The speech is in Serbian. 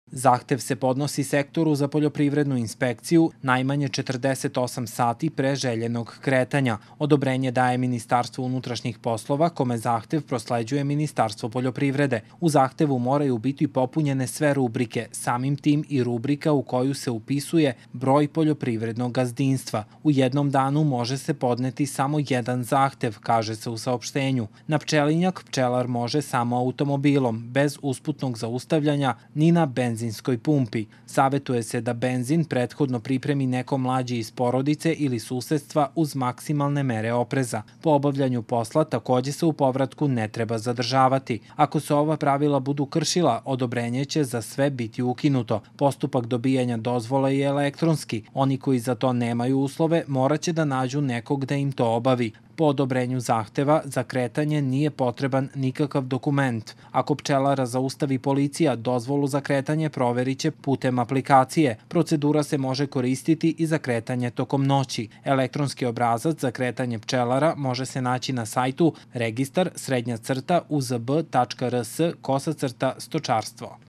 Zahtev se podnosi sektoru za poljoprivrednu inspekciju najmanje 48 sati pre željenog kretanja. Odobrenje daje Ministarstvo unutrašnjih poslova, kome zahtev prosleđuje Ministarstvo poljoprivrede. U zahtevu moraju biti popunjene sve rubrike, samim tim i rubrika u koju se upisuje broj poljoprivrednog gazdinstva. U jednom danu može se podneti samo jedan zahtev, kaže se u saopštenju. Na pčelinjak pčelar može samo automobilom, bez usputnog zaustavljanja, ni na benzinskoj pumpi. Savetuje se da benzin prethodno pripremi neko mlađi iz porodice ili susedstva uz maksimalne mere opreza. Po obavljanju posla takođe se u povratku ne treba zadržavati. Ako se ova pravila budu kršila, odobrenje će za sve biti ukinuto. Postupak dobijanja dozvola je elektronski. Oni koji za to nemaju uslove moraće da nađu nekog da im to obavi. Po odobrenju zahteva za kretanje nije potreban nikakav dokument. Ako pčelara zaustavi policija, dozvolu za kretanje proverit će putem aplikacije. Procedura se može koristiti i za kretanje tokom noći. Elektronski obrazac za kretanje pčelara može se naći na sajtu registar_uzb.rs/stočarstvo.